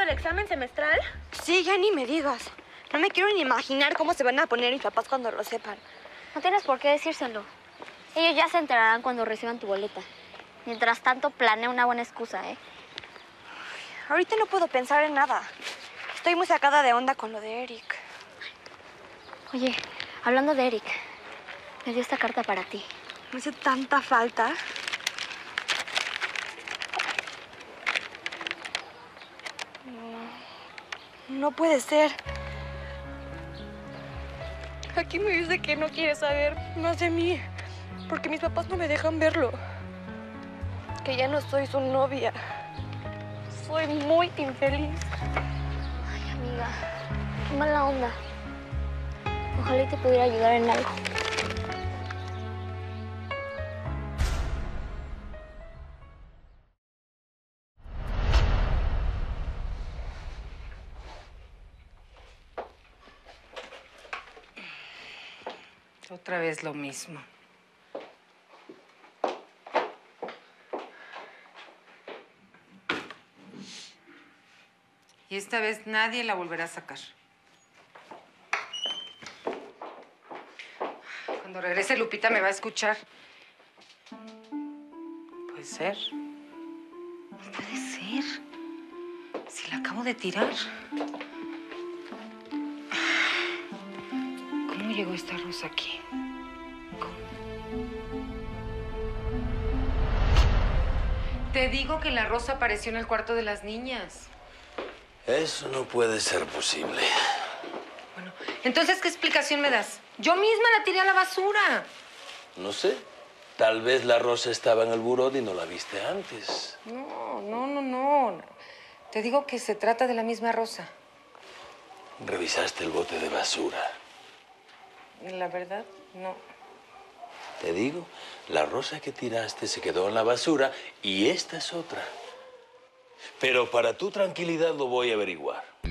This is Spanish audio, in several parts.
el examen semestral? Sí, ya ni me digas. No me quiero ni imaginar cómo se van a poner mis papás cuando lo sepan. No tienes por qué decírselo. Ellos ya se enterarán cuando reciban tu boleta. Mientras tanto, planea una buena excusa, ¿eh? Ahorita no puedo pensar en nada. Estoy muy sacada de onda con lo de Eric. Oye, hablando de Eric, me dio esta carta para ti. Me hace tanta falta. No puede ser. Aquí me dice que no quiere saber más de mí, porque mis papás no me dejan verlo. Que ya no soy su novia. Soy muy infeliz. Ay, amiga, qué mala onda. Ojalá y te pudiera ayudar en algo. Otra vez lo mismo. Y esta vez nadie la volverá a sacar. Cuando regrese Lupita me va a escuchar. Puede ser. Puede ser. Si la acabo de tirar. ¿Cómo llegó esta rosa aquí? ¿Cómo? Te digo que la rosa apareció en el cuarto de las niñas. Eso no puede ser posible. Bueno, entonces, ¿qué explicación me das? Yo misma la tiré a la basura. No sé. Tal vez la rosa estaba en el buró y no la viste antes. No. Te digo que se trata de la misma rosa. ¿Revisaste el bote de basura? La verdad, no. Te digo, la rosa que tiraste se quedó en la basura y esta es otra. Pero para tu tranquilidad lo voy a averiguar. Qué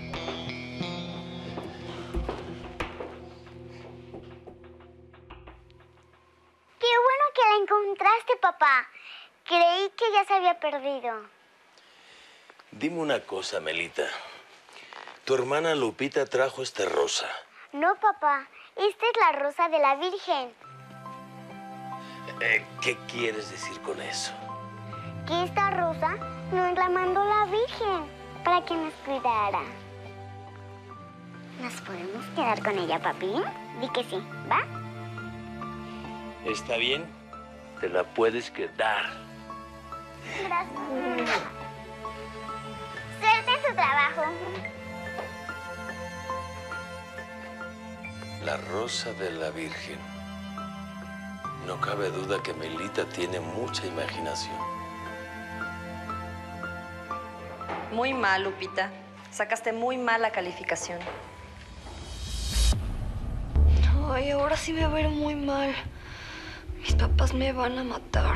bueno que la encontraste, papá. Creí que ya se había perdido. Dime una cosa, Melita. Tu hermana Lupita trajo esta rosa. No, papá. Esta es la rosa de la Virgen. ¿Qué quieres decir con eso? Que esta rosa nos la mandó la Virgen para que nos cuidara. ¿Nos podemos quedar con ella, papi? Di que sí, ¿va? Está bien, te la puedes quedar. Gracias. Suerte en su trabajo. La rosa de la Virgen. No cabe duda que Melita tiene mucha imaginación. Muy mal, Lupita. Sacaste muy mala calificación. Ay, ahora sí me va a ir muy mal. Mis papás me van a matar.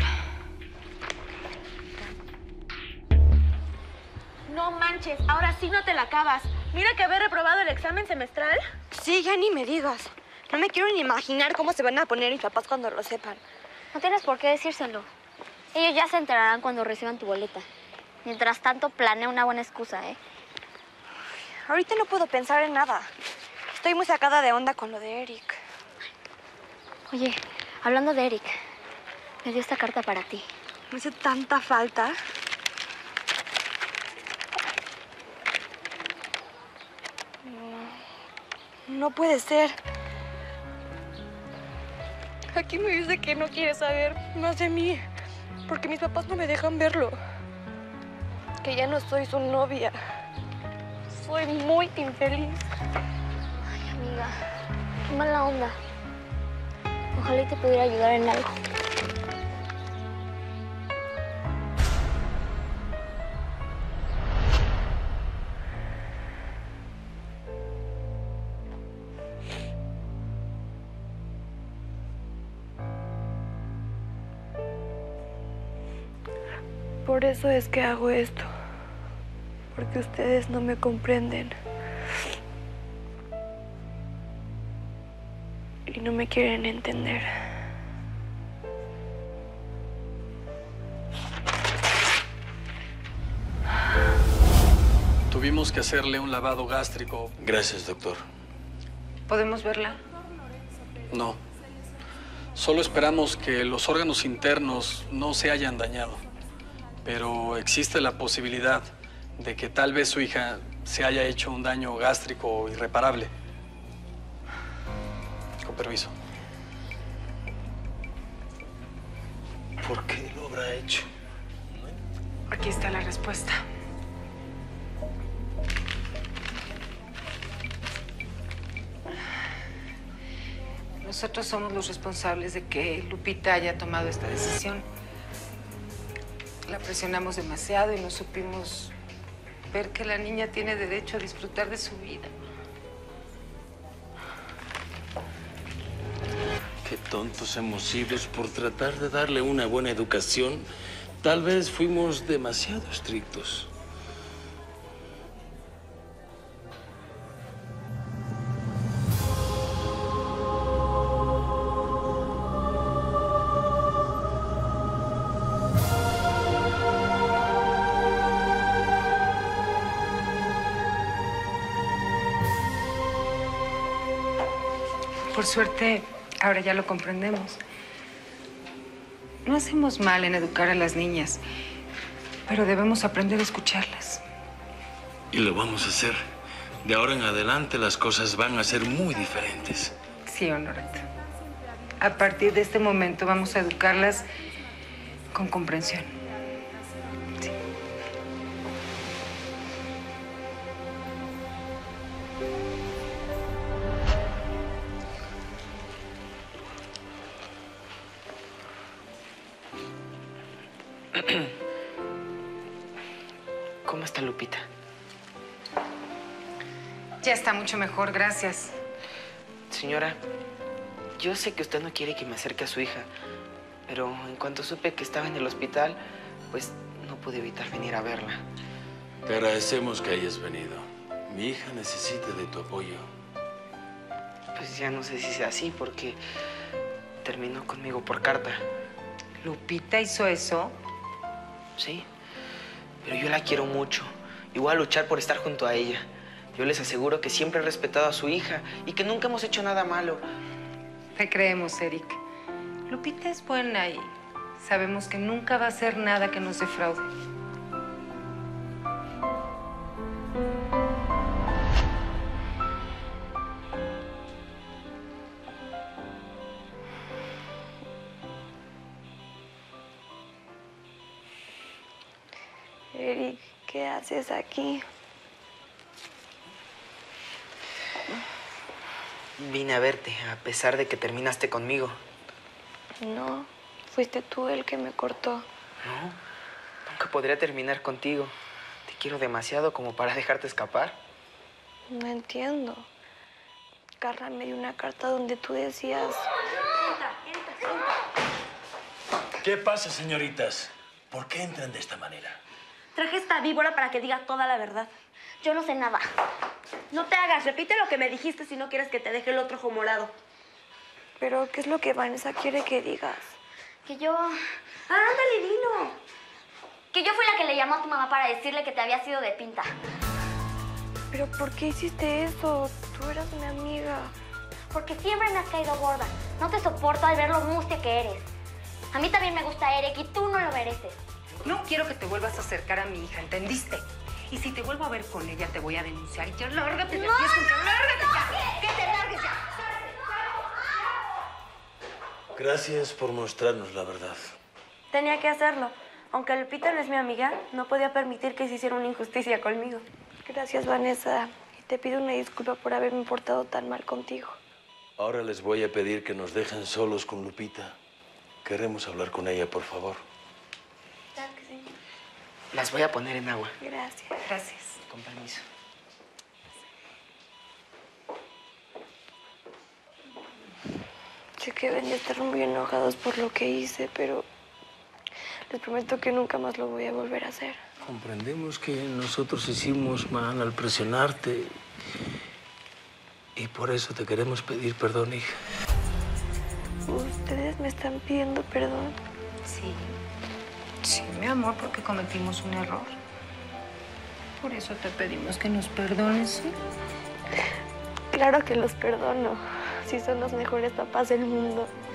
No manches, ahora sí no te la acabas. Mira que haber reprobado el examen semestral. Sí, ya ni me digas. No me quiero ni imaginar cómo se van a poner mis papás cuando lo sepan. No tienes por qué decírselo. Ellos ya se enterarán cuando reciban tu boleta. Mientras tanto, planea una buena excusa, ¿eh? Ahorita no puedo pensar en nada. Estoy muy sacada de onda con lo de Eric. Oye, hablando de Eric, me dio esta carta para ti. Me hace tanta falta. No puede ser. Aquí me dice que no quiere saber más de mí, porque mis papás no me dejan verlo. Que ya no soy su novia. Soy muy infeliz. Ay, amiga, qué mala onda. Ojalá y te pudiera ayudar en algo. Por eso es que hago esto. Porque ustedes no me comprenden. Y no me quieren entender. tuvimos que hacerle un lavado gástrico. Gracias, doctor. ¿Podemos verla? No. Solo esperamos que los órganos internos no se hayan dañado. Pero existe la posibilidad de que tal vez su hija se haya hecho un daño gástrico irreparable. Con permiso. ¿Por qué lo habrá hecho? Aquí está la respuesta. Nosotros somos los responsables de que Lupita haya tomado esta decisión. La presionamos demasiado y no supimos ver que la niña tiene derecho a disfrutar de su vida. Qué tontos hemos sido por tratar de darle una buena educación. Tal vez fuimos demasiado estrictos. Por suerte, ahora ya lo comprendemos. No hacemos mal en educar a las niñas, pero debemos aprender a escucharlas. Y lo vamos a hacer. De ahora en adelante las cosas van a ser muy diferentes. Sí, Honorata. A partir de este momento vamos a educarlas con comprensión. Sí. ¿Cómo está Lupita? Ya está mucho mejor, gracias. Señora, yo sé que usted no quiere que me acerque a su hija, pero en cuanto supe que estaba en el hospital, pues no pude evitar venir a verla. Te agradecemos que hayas venido. Mi hija necesita de tu apoyo. Pues ya no sé si sea así, porque terminó conmigo por carta. ¿Lupita hizo eso? Sí, pero yo la quiero mucho y voy a luchar por estar junto a ella. Yo les aseguro que siempre he respetado a su hija y que nunca hemos hecho nada malo. Te creemos, Eric. Lupita es buena y sabemos que nunca va a hacer nada que nos defraude. Eric, ¿qué haces aquí? Vine a verte, a pesar de que terminaste conmigo. No, fuiste tú el que me cortó. No, nunca podría terminar contigo. Te quiero demasiado como para dejarte escapar. No entiendo. Carla me dio una carta donde tú decías... ¿Qué pasa, señoritas? ¿Por qué entran de esta manera? Traje esta víbora para que diga toda la verdad. Yo no sé nada. No te hagas, repite lo que me dijiste si no quieres que te deje el otro ojo morado. Pero, ¿qué es lo que Vanessa quiere que digas? Que yo... Ándale, dilo. Que yo fui la que le llamó a tu mamá para decirle que te había sido de pinta. ¿Pero por qué hiciste eso? Tú eras mi amiga. Porque siempre me has caído gorda. No te soporto al ver lo mustia que eres. A mí también me gusta Eric y tú no lo mereces. No quiero que te vuelvas a acercar a mi hija, ¿entendiste? Y si te vuelvo a ver con ella, te voy a denunciar. Y ya, lárgate de aquí, lárgate ya. ¡Que te largues ya! Gracias por mostrarnos la verdad. Tenía que hacerlo. Aunque Lupita no es mi amiga, no podía permitir que se hiciera una injusticia conmigo. Gracias, Vanessa. Y te pido una disculpa por haberme portado tan mal contigo. Ahora les voy a pedir que nos dejen solos con Lupita. Queremos hablar con ella, por favor. Claro que sí. Las voy a poner en agua. Gracias. Gracias. Con permiso. Sé que deben de estar muy enojados por lo que hice, pero les prometo que nunca más lo voy a volver a hacer. Comprendemos que nosotros hicimos mal al presionarte. Y por eso te queremos pedir perdón, hija. ¿Ustedes me están pidiendo perdón? Sí. Sí, mi amor, porque cometimos un error. Por eso te pedimos que nos perdones, ¿sí? Claro que los perdono. Sí son los mejores papás del mundo.